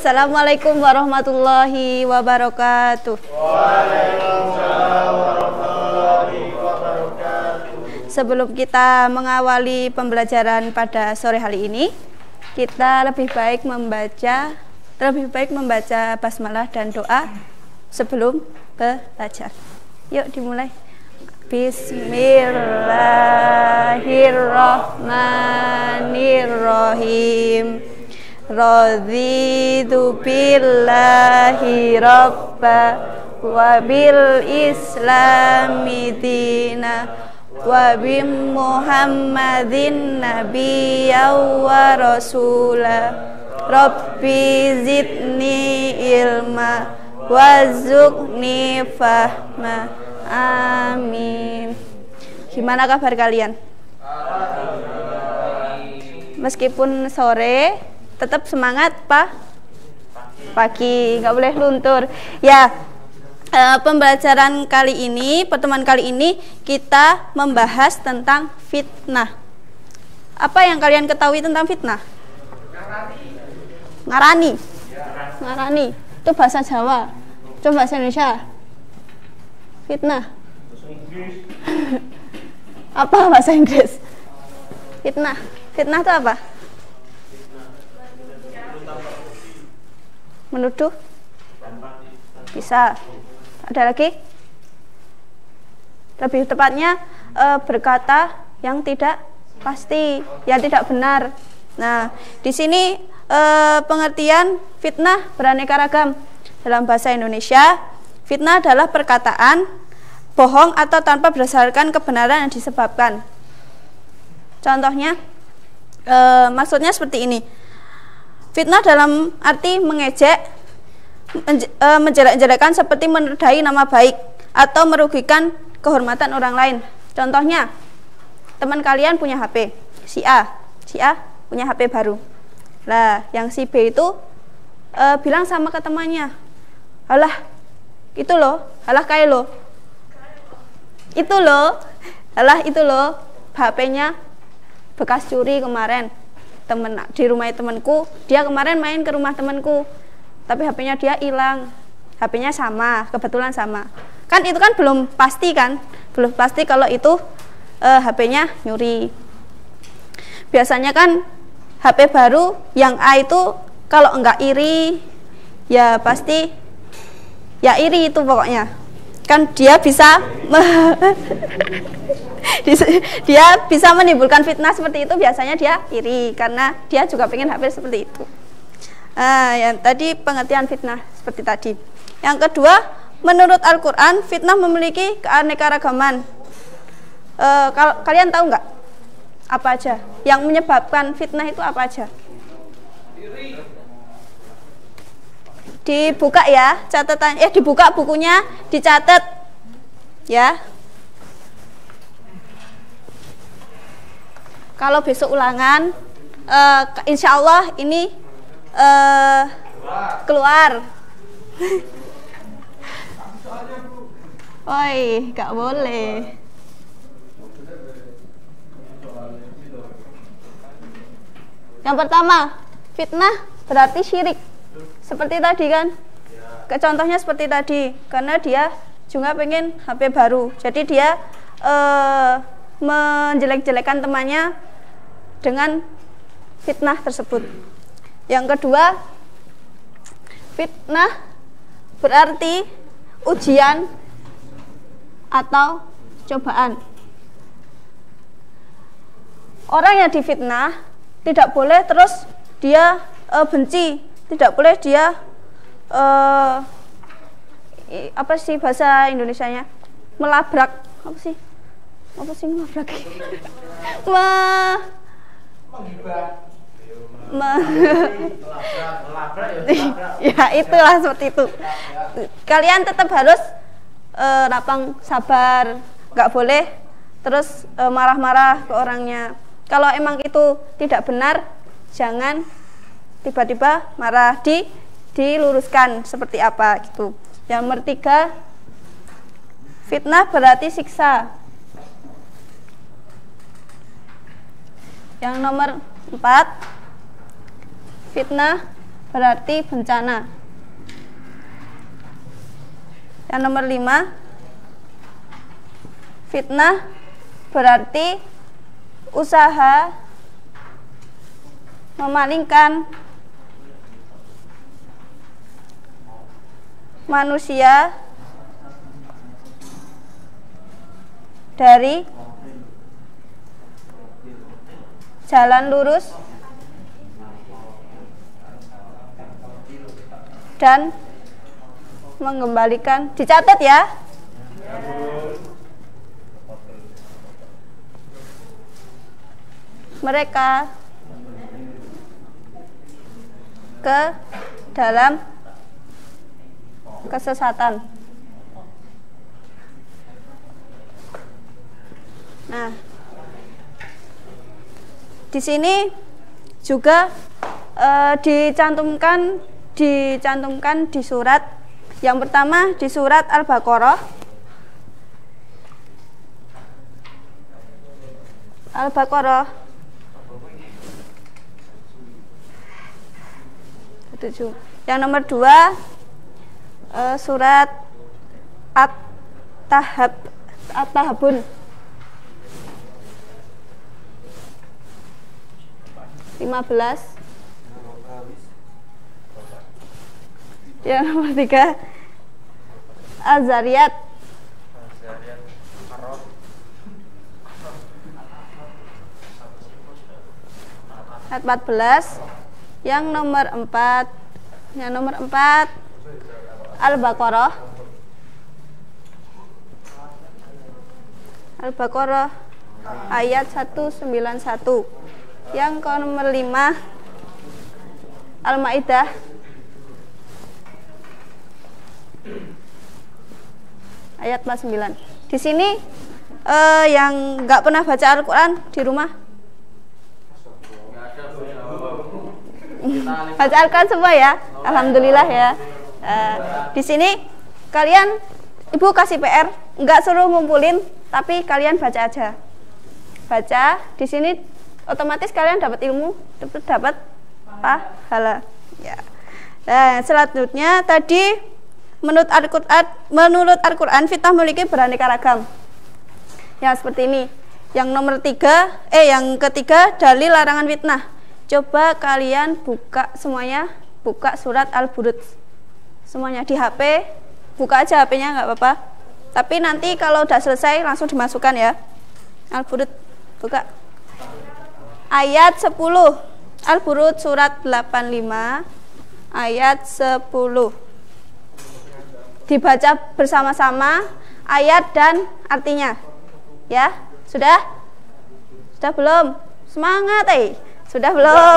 Assalamualaikum warahmatullahi wabarakatuh. Waalaikumsalam warahmatullahi wabarakatuh. Sebelum kita mengawali pembelajaran pada sore hari ini, kita lebih baik membaca basmalah dan doa sebelum belajar. Yuk dimulai. Bismillahirrahmanirrahim. Raditu billahi rabba wa bil islami dina wa bi muhammadin nabiyya wa rasula. Rabbi zidni ilma warzuqni fahma. Amin. Gimana kabar kalian? Meskipun sore, tetap semangat pagi, nggak boleh luntur. Ya, pembelajaran kali ini, pertemuan kali ini kita membahas tentang fitnah. Apa yang kalian ketahui tentang fitnah? Ngarani. Ngarani. Itu bahasa Jawa. Coba bahasa Indonesia. Fitnah. Apa bahasa Inggris? Fitnah. Fitnah itu apa? Menuduh? Bisa. Ada lagi? Lebih tepatnya berkata yang tidak pasti, yang tidak benar. Nah, di sini pengertian fitnah beraneka ragam. Dalam bahasa Indonesia, fitnah adalah perkataan bohong atau tanpa berdasarkan kebenaran yang disebabkan. Contohnya, maksudnya seperti ini. Fitnah dalam arti mengejek, menjelek-jelekan seperti menodai nama baik atau merugikan kehormatan orang lain. Contohnya, teman kalian punya HP, si A punya HP baru. Lah, yang si B itu bilang sama ke temannya, alah, itu loh, alah kayak lo, itu loh, alah itu loh, HP-nya bekas curi kemarin. Di rumah temanku, dia kemarin main ke rumah temanku, tapi HP-nya dia hilang. HP-nya sama, kebetulan sama. Kan itu kan belum pasti kan? Belum pasti kalau itu HP-nya nyuri. Biasanya kan HP baru yang A itu kalau enggak iri, ya pasti ya iri itu pokoknya. Kan dia bisa dia bisa menimbulkan fitnah seperti itu. Biasanya dia iri karena dia juga pengen HP seperti itu. Yang tadi pengertian fitnah seperti tadi. Yang kedua, menurut Al-Quran, fitnah memiliki keanekaragaman. Kalian tahu nggak apa aja yang menyebabkan fitnah itu apa aja? Dibuka ya catatan, dibuka bukunya, dicatat ya. Kalau besok ulangan, insya Allah ini keluar. Oi, gak boleh. Yang pertama, fitnah berarti syirik. Seperti tadi kan? Contohnya seperti tadi, karena dia juga pengen HP baru. Jadi dia menjelek-jelekan temannya dengan fitnah tersebut. Yang kedua, fitnah berarti ujian atau cobaan. Orang yang difitnah tidak boleh terus dia benci, tidak boleh dia apa sih bahasa Indonesianya? Melabrak, apa sih melabrak? Ya itulah seperti itu. Kalian tetap harus lapang sabar, nggak boleh terus marah-marah ke orangnya. Kalau emang itu tidak benar, jangan tiba-tiba marah, diluruskan seperti apa gitu. Yang nomor 3, fitnah berarti siksa. Yang nomor 4, fitnah berarti bencana. Yang nomor 5, fitnah berarti usaha memalingkan manusia dari jalan lurus dan mengembalikan, dicatat ya, mereka ke dalam kesesatan. Nah, di sini juga dicantumkan di surat yang pertama, di surat Al-Baqarah. Al-Baqarah 7. Yang nomor 2, surat At-Tahabun 15. Yang nomor 3, Az-Zariyat 14. Yang nomor 4, Al-Baqarah ayat 191. Yang ke nomor 5, Al-Maidah ayat 49. Di sini yang nggak pernah baca Al-Quran di rumah, baca Al-Quran semua ya, alhamdulillah ya. Di sini kalian, ibu kasih PR, nggak suruh ngumpulin, tapi kalian baca aja. Baca di sini otomatis kalian dapat ilmu, dapat pahala. Ya. Nah, selanjutnya tadi menurut Al-Quran fitnah memiliki beraneka ragam. Ya seperti ini. Yang nomor 3, yang ketiga, dalil larangan fitnah. Coba kalian buka semuanya, buka surat Al-Buruj. Semuanya di HP, buka aja HP-nya nggak apa-apa. Tapi nanti kalau udah selesai langsung dimasukkan ya. Al-Buruj, buka. Ayat 10. Al-Buruj surat 85 ayat 10. Dibaca bersama-sama ayat dan artinya. Ya, sudah? Sudah belum? Semangat Sudah belum?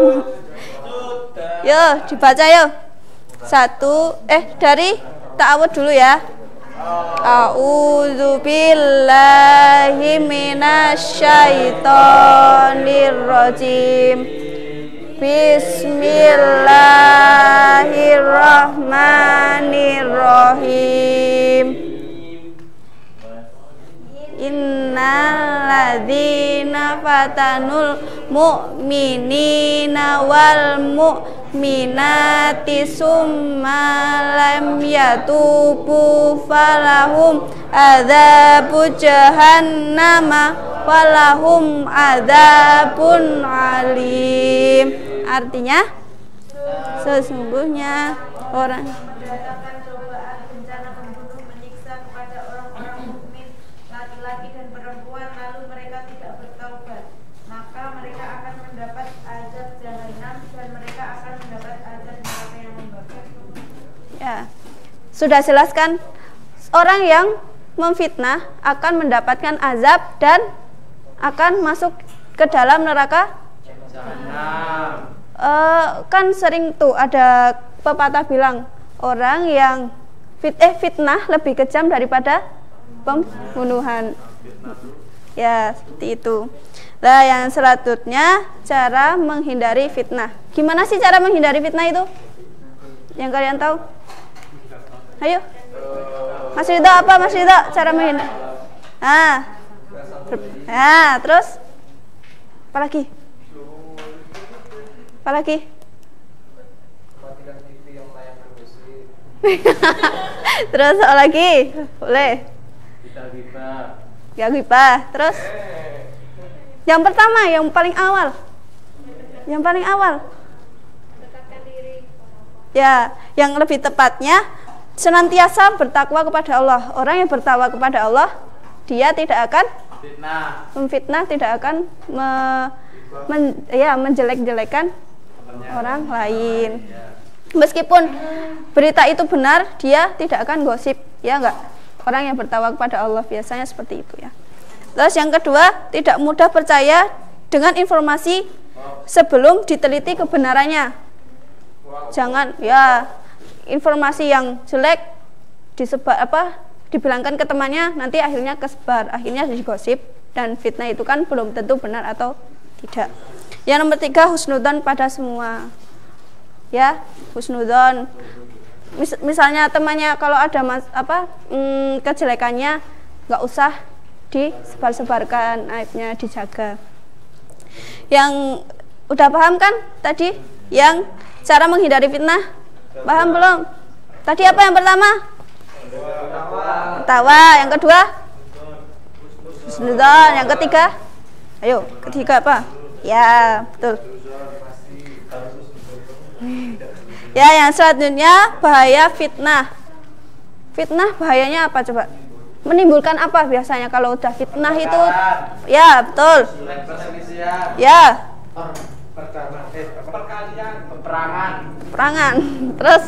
Yuk, dibaca yuk. Dari ta'awud dulu ya. A'udzu billahi minasyaitonir rajim. Bismillahirrahmanirrahim. Innalladzina fatanul mu'minina wal mu'minati summa lam yatubu falahum adzabu jahannama walahum adzabun alim. Artinya, sesungguhnya orang sudah jelaskan, orang yang memfitnah akan mendapatkan azab dan akan masuk ke dalam neraka. Kan sering tuh ada pepatah bilang, orang yang fitnah lebih kejam daripada pembunuhan. Ya, seperti itu. Nah, yang selanjutnya cara menghindari fitnah. Gimana sih cara menghindari fitnah itu? Yang kalian tahu? Ayo, Mas Ridho, apa Mas Ridho cara menghindari? Terus apa lagi? Terus soal lagi, boleh. Ya ghibah. Terus yang pertama, yang paling awal. Yang paling awal. Ya, yang lebih tepatnya senantiasa bertakwa kepada Allah. Orang yang bertakwa kepada Allah, dia tidak akan memfitnah, tidak akan menjelek-jelekan orang lain. Meskipun berita itu benar, dia tidak akan gosip, ya enggak? Orang yang bertakwa kepada Allah biasanya seperti itu ya. Terus yang kedua, tidak mudah percaya dengan informasi sebelum diteliti kebenarannya. Jangan ya informasi yang jelek dibilangkan ke temannya, nanti akhirnya kesebar, akhirnya digosip, dan fitnah itu kan belum tentu benar atau tidak. Yang nomor 3, husnudzon pada semua. Ya, husnudzon. Misalnya temannya kalau ada kejelekannya, nggak usah disebar-sebarkan, aibnya dijaga. Yang udah paham kan tadi? Yang cara menghindari fitnah, paham belum? Tadi apa yang pertama? Tawa. Yang kedua? Husnudzon. Yang ketiga? Ayo, ketiga apa? Ya, betul. Ya, yang selanjutnya bahaya fitnah. Fitnah bahayanya apa coba? Menimbulkan apa biasanya kalau udah fitnah itu? Ya, betul. Ya. Peperangan. Terus?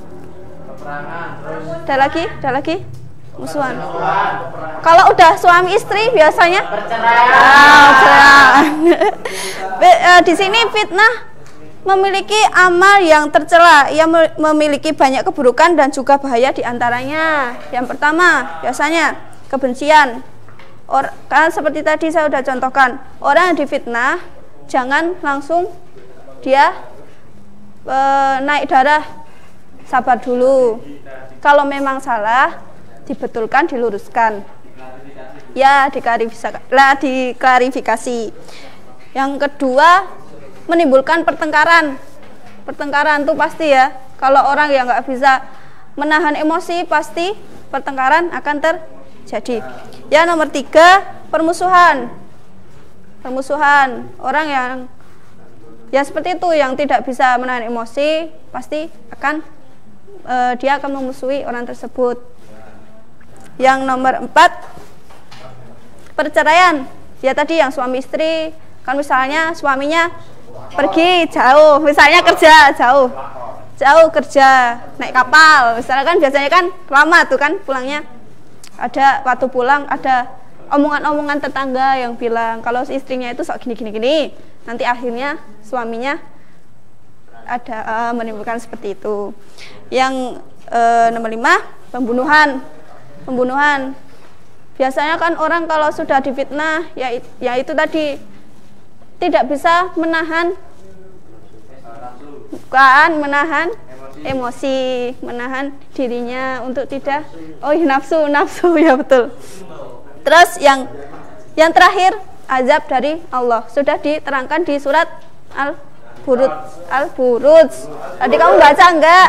Ada lagi? Musuhan. Kalau udah suami istri biasanya bercerai. Di sini fitnah memiliki amal yang tercela, ia memiliki banyak keburukan dan juga bahaya diantaranya. Yang pertama biasanya kebencian. Kan seperti tadi saya sudah contohkan, orang yang difitnah jangan langsung dia naik darah, sabar dulu. Kalau memang salah, dibetulkan, diluruskan. Ya, diklarifikasi. Yang kedua, menimbulkan pertengkaran. Pertengkaran itu pasti ya. Kalau orang yang nggak bisa menahan emosi, pasti pertengkaran akan terjadi. Ya, nomor 3, permusuhan. Permusuhan. Orang yang ya seperti itu, yang tidak bisa menahan emosi, pasti akan dia akan memusuhi orang tersebut. Yang nomor 4, perceraian. Ya tadi yang suami istri, kan misalnya suaminya pergi jauh, misalnya kerja jauh kerja, naik kapal, misalnya kan biasanya kan lama tuh kan pulangnya. Ada waktu pulang ada omongan-omongan tetangga yang bilang kalau istrinya itu sok gini, nanti akhirnya suaminya ada menimbulkan seperti itu. Yang nomor 5, pembunuhan. Biasanya kan orang kalau sudah difitnah ya itu tadi tidak bisa menahan emosi, menahan dirinya untuk tidak nafsu ya betul. Terus yang terakhir, azab dari Allah sudah diterangkan di surat Al-Buruj. Tadi kamu baca enggak?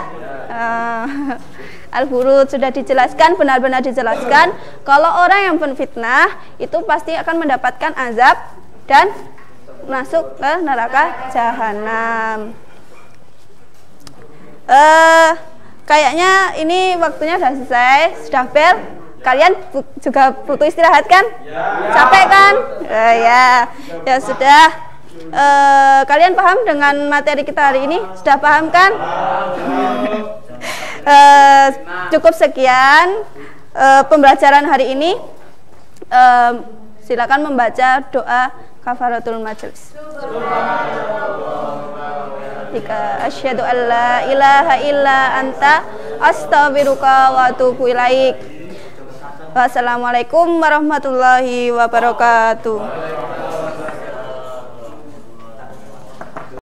Al-Buruj sudah dijelaskan, benar-benar dijelaskan kalau orang yang menfitnah itu pasti akan mendapatkan azab dan masuk ke neraka jahanam. Kayaknya ini waktunya sudah selesai, sudah bel. Kalian juga butuh istirahat kan? Capek kan? Ya sudah. Kalian paham dengan materi kita hari ini? Sudah paham kan? Cukup sekian pembelajaran hari ini. Silakan membaca doa kafaratul majelis. Asyhadu an la ilaha illa anta astaghfiruka wa atubu ilaik. Wassalamualaikum warahmatullahi wabarakatuh.